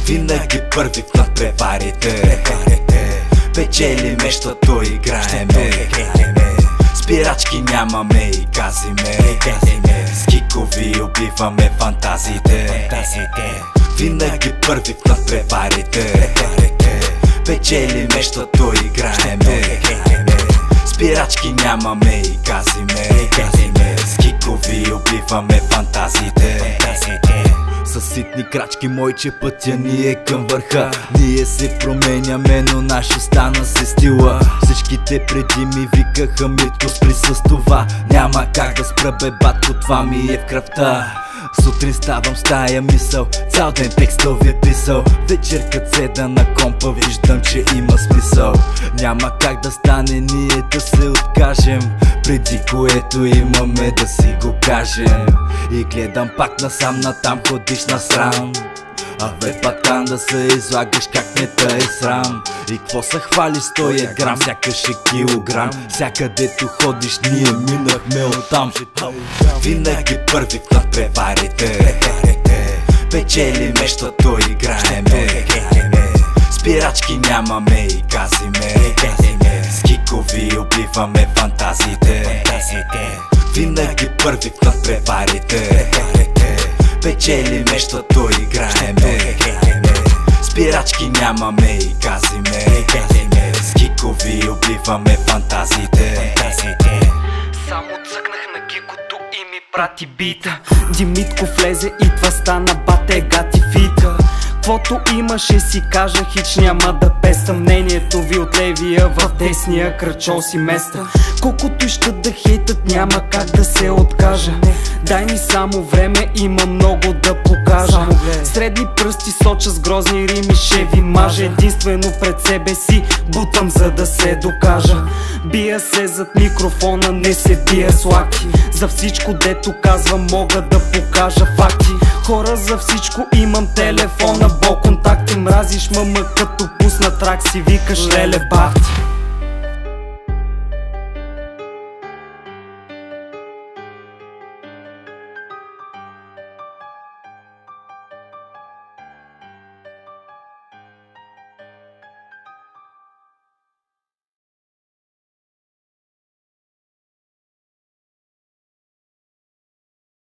Винаги първи в надпреварите. Печелиме, защото играеме. Спирачки нямаме и газиме. С кикови убиваме фантазиите. Винаги първи в надпреварите. Печелиме, защото играеме. Спирачки нямаме и газиме. С кикови убиваме фантазиите. С ситни крачки, мойче, пътя ни е към върха. Ние се променяме, но наш остана се стила. Всичките преди ми викаха Митко, спри с това. Няма как да спра, бе, батко, това ми е в кръвта. Сутрин ставам с тая мисъл, цял ден текстов е писал. Вечер кът седа на компа, виждам, че има смисъл. Няма как да стане ние да се откажем, преди което имаме да си го кажем. И гледам пак насам, натам ходиш насрам. Абе, патан, да се излагаш как не те е срам. И какво се хвали 100 грам, сякаш е килограм. Всякъдето ходиш ние минахме оттам. Винаги първи в надпреварите. Печелиме, защото играеме. Спирачки нямаме и газиме. С кикови убиваме фантазиите. Винаги първи в надпреварите. Печелиме, защото играеме. Спирачки нямаме и газиме. С кикови убиваме фантазиите. Само цъкнах на гикото и ми прати бита. Димитко влезе и това стана, бате, гати фита. Каквото имаше си кажа, хич няма да песта. Мнението ви от левия в десния кръчол си места. Колкото искат да хейтат, няма как да се откажа. Дай ми само време, има много да покажа. Средни пръсти соча с грозни рими, ще ви мажа. Единствено пред себе си бутам, за да се докажа. Бия се зад микрофона, не се бия с лаки. За всичко дето казвам мога да покажа факти. Хора, за всичко имам телефона, бо контакти. Мразиш мъма, като пусна трак си викаш леле бахти.